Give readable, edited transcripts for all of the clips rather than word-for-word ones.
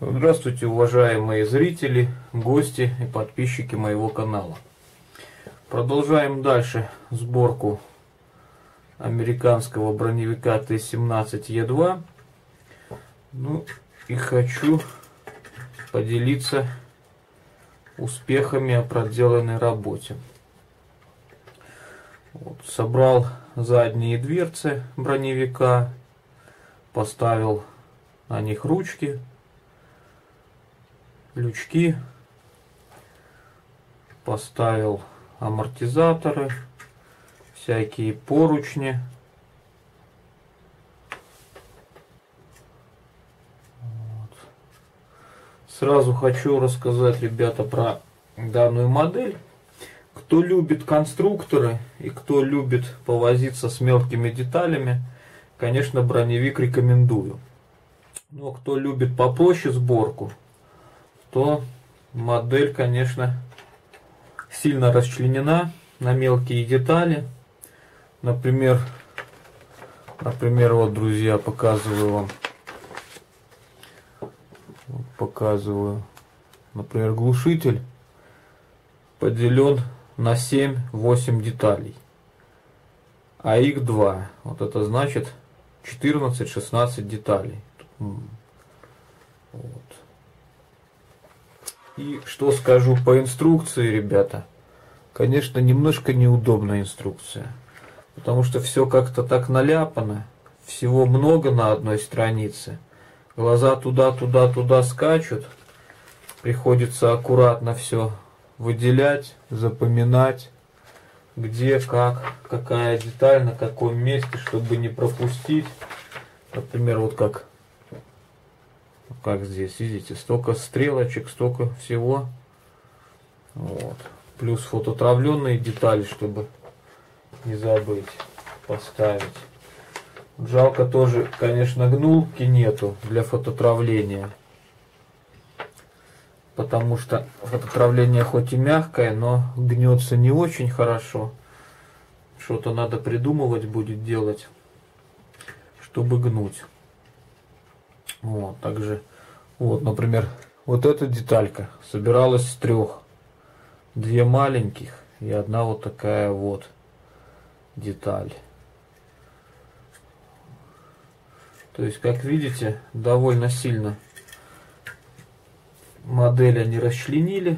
Здравствуйте, уважаемые зрители, гости и подписчики моего канала. Продолжаем дальше сборку американского броневика Т-17Е2. Ну и хочу поделиться успехами о проделанной работе. Вот, собрал задние дверцы броневика, поставил на них ручки, лючки, поставил амортизаторы, всякие поручни. Вот. Сразу хочу рассказать, ребята, про данную модель. Кто любит конструкторы и кто любит повозиться с мелкими деталями, конечно, броневик рекомендую. Но кто любит попроще сборку, то модель, конечно, сильно расчленена на мелкие детали. Например, вот, друзья, показываю вам. Показываю. Например, глушитель поделен на 7-8 деталей. А их 2. Вот это значит 14-16 деталей. Вот. И что скажу по инструкции, ребята. Конечно, немножко неудобная инструкция. Потому что все как-то так наляпано. Всего много на одной странице. Глаза туда скачут. Приходится аккуратно все выделять, запоминать. Где, как, какая деталь, на каком месте, чтобы не пропустить. Например, вот как здесь, видите, столько стрелочек, столько всего. Вот. Плюс фототравленные детали, чтобы не забыть поставить. Жалко тоже, конечно, гнулки нету для фототравления. Потому что фототравление хоть и мягкое, но гнется не очень хорошо. Что-то надо придумывать будет делать, чтобы гнуть. Вот, также, вот, например, вот эта деталька собиралась с 3. 2 маленьких и 1 вот такая вот деталь. То есть, как видите, довольно сильно модель они расчленили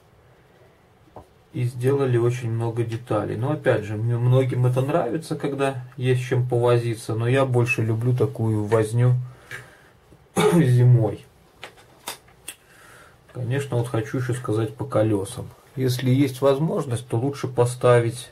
и сделали очень много деталей. Но опять же, многим это нравится, когда есть чем повозиться, но я больше люблю такую возню зимой. Конечно, вот хочу еще сказать по колесам. Если есть возможность, то лучше поставить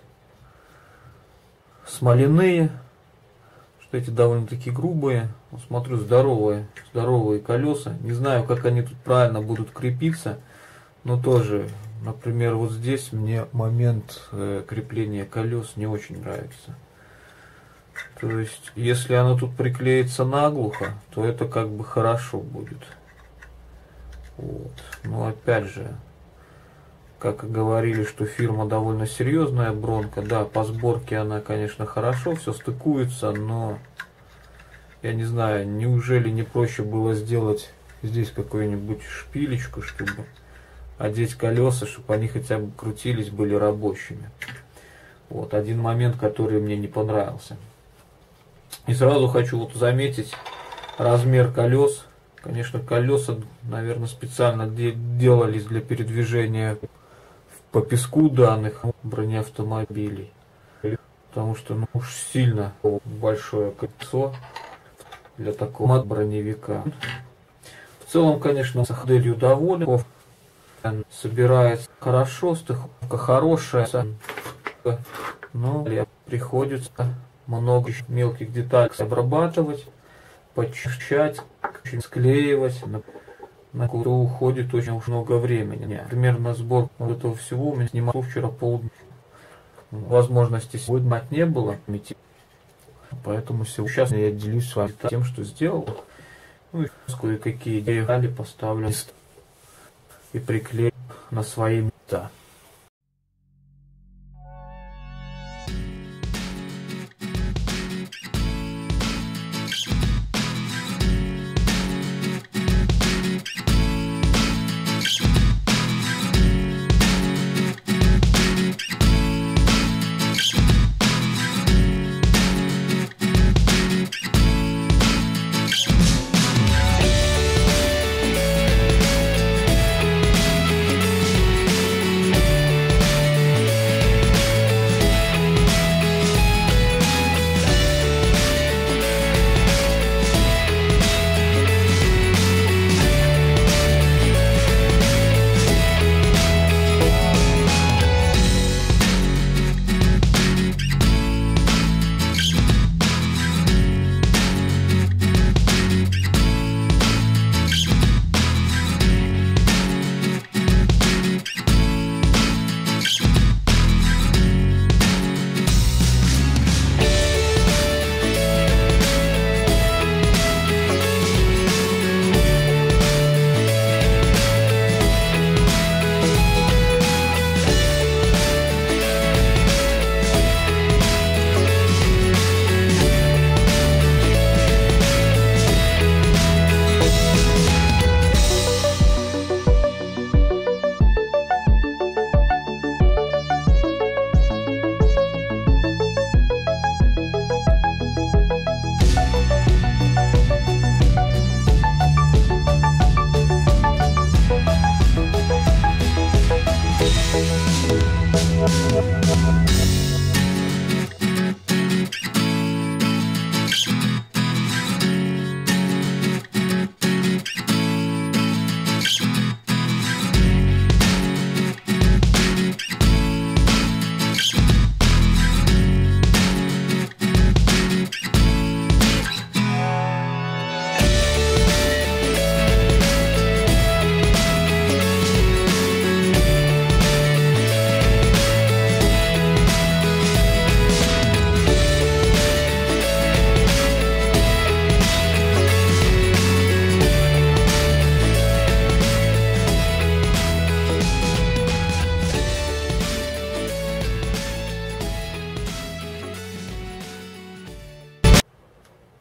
смоляные, что эти довольно-таки грубые. Вот смотрю, здоровые колеса. Не знаю, как они тут правильно будут крепиться, но тоже, например, вот здесь мне момент крепления колес не очень нравится. То есть, если оно тут приклеится наглухо, то это как бы хорошо будет. Вот. Но опять же, как говорили, что фирма довольно серьезная, Бронко, да, по сборке она, конечно, хорошо, все стыкуется, но я не знаю, неужели не проще было сделать здесь какую-нибудь шпилечку, чтобы одеть колеса, чтобы они хотя бы крутились, были рабочими. Вот один момент, который мне не понравился. И сразу хочу вот заметить размер колес. Конечно, колеса, наверное, специально делались для передвижения по песку данных бронеавтомобилей. Потому что ну, уж сильно большое колесо для такого броневика. В целом, конечно, с моделью доволен. Собирается хорошо, стыковка хорошая. Но приходится много мелких деталей обрабатывать, подчищать, склеивать. На это уходит очень уж много времени. Например, на сборку вот этого всего у меня снимал вчера полдня. Возможности сегодня не было. Поэтому сейчас я делюсь с вами тем, что сделал. Ну и кое-какие детали поставлю и приклею на свои места.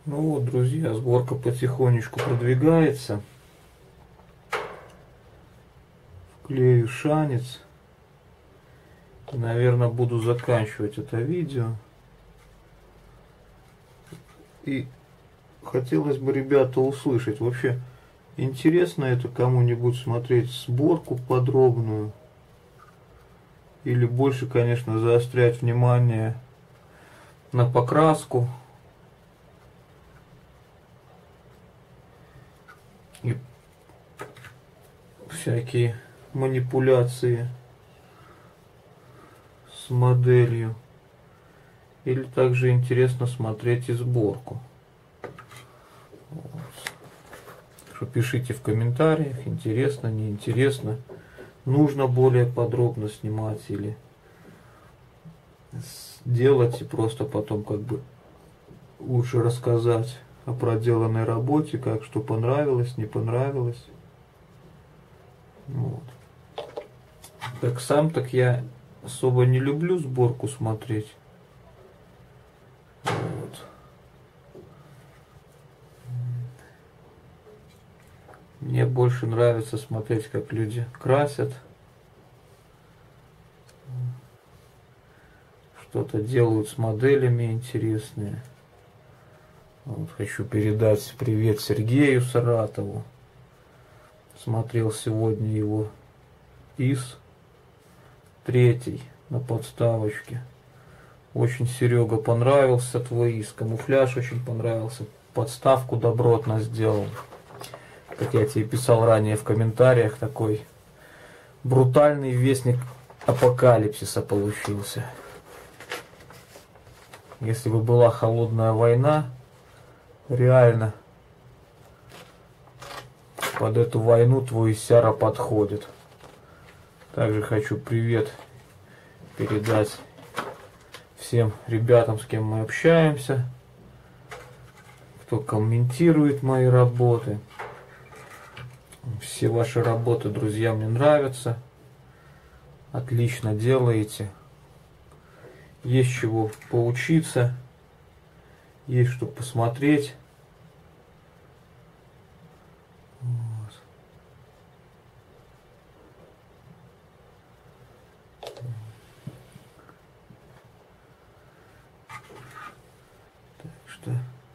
Ну вот, друзья, сборка потихонечку продвигается. Вклею шанец. И, наверное, буду заканчивать это видео. И хотелось бы, ребята, услышать, вообще интересно это кому-нибудь смотреть сборку подробную? Или больше, конечно, заострять внимание на покраску и всякие манипуляции с моделью? Или также интересно смотреть и сборку? Вот. Что пишите в комментариях, интересно, неинтересно, нужно более подробно снимать или сделать и просто потом как бы лучше рассказать о проделанной работе, как что понравилось, не понравилось. Вот. Так сам так я особо не люблю сборку смотреть. Вот. Мне больше нравится смотреть, как люди красят, что-то делают с моделями интересные. Вот, хочу передать привет Сергею Саратову. Смотрел сегодня его ИС 3 на подставочке. Очень, Серега, понравился твой ИС. Камуфляж очень понравился. Подставку добротно сделал. Как я тебе писал ранее в комментариях, такой брутальный вестник апокалипсиса получился. Если бы была холодная война, реально под эту войну твой Сяра подходит. Также хочу привет передать всем ребятам, с кем мы общаемся, кто комментирует мои работы. Все ваши работы, друзья, мне нравятся. Отлично делаете. Есть чего поучиться. Есть что посмотреть. Вот. Так что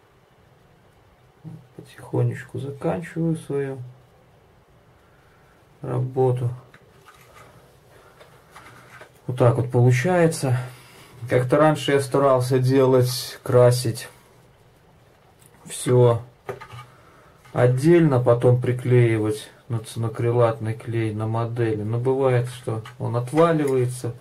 потихонечку заканчиваю свою работу. Вот так вот получается. Как-то раньше я старался делать, красить все отдельно, потом приклеивать на цинокрилатный клей на модели. Но бывает, что он отваливается.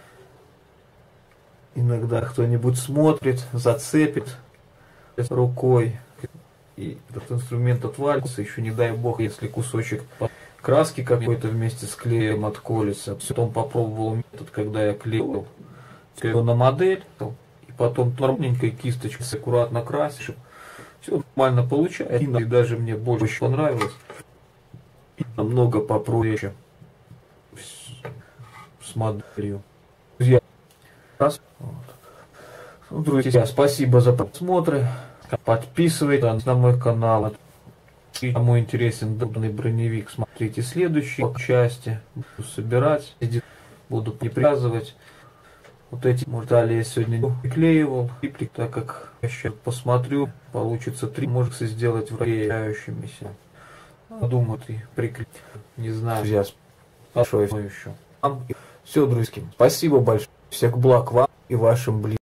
Иногда кто-нибудь смотрит, зацепит рукой. И этот инструмент отвалится. Еще не дай бог, если кусочек краски какой-то вместе с клеем отколется. Потом попробовал метод, когда я клеил на модель, и потом ровненькой кисточкой аккуратно красишь. Все нормально получается. И даже мне больше понравилось. И намного попроще с моделью. Друзья, ну, друзья, спасибо за просмотры. Подписывайтесь на мой канал. И кому интересен данный броневик, смотрите следующие части. Буду собирать, буду привязывать. Вот эти детали я сегодня не приклеивал. И так как я сейчас посмотрю, получится 3, может сделать вращающимися. Думаю, ты приклеить. Не знаю. Друзья, большое еще. Все, друзья, спасибо большое. Всех благ вам и вашим близким.